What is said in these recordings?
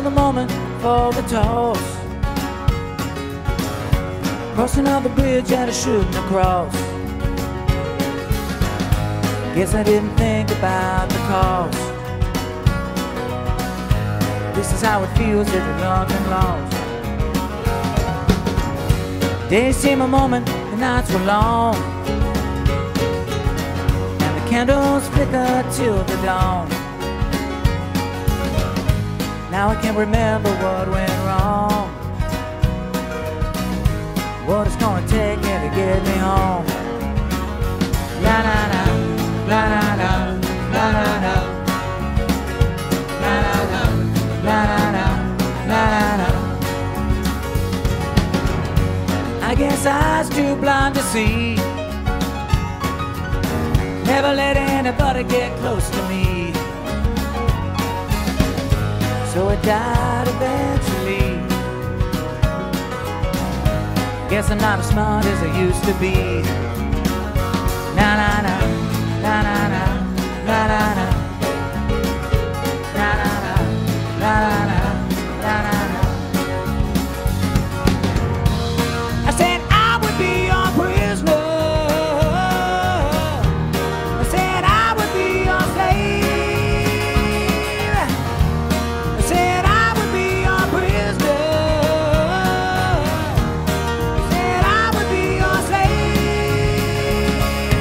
another moment for the toss. Cross another bridge that I shouldn't have crossed. Guess I didn't think about the cost. This is how it feels if you're loved and lost. Days seem a moment, the nights were long, and the candles flicker till the dawn. Now I can't remember what went wrong, what it's gonna take me to get me home. La la la, la la la, la la la, la la la, la la la, la la. I guess I was too blind to see, never let anybody get close to me, so it died eventually. Guess I'm not as smart as I used to be. Na na na, na na na, na na na, na na na, na na na, na na na. I said I would be your prisoner. I said I would be your slave. I said I would be your prisoner. I said I would be your slave.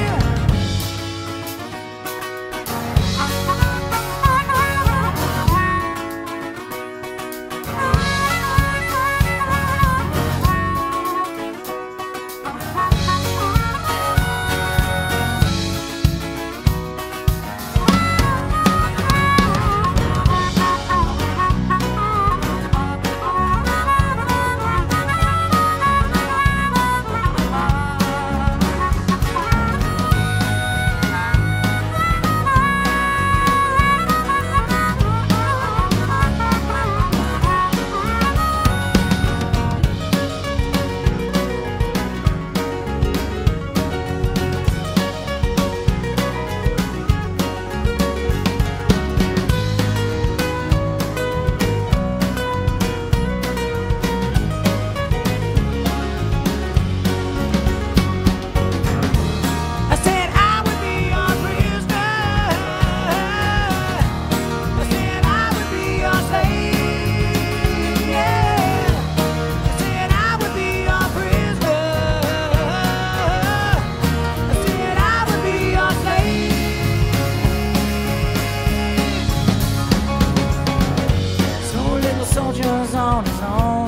Soldier's on his own,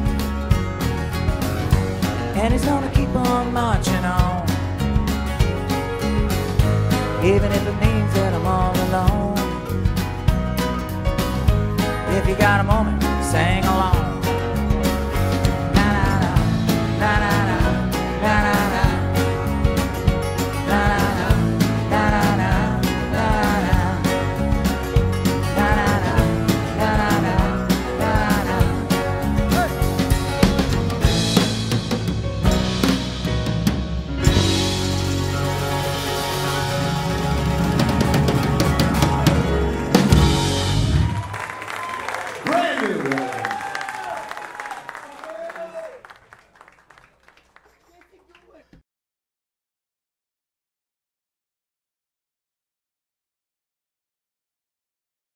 and he's gonna keep on marching on, even if it means that I'm all alone. If you got a moment, sing along.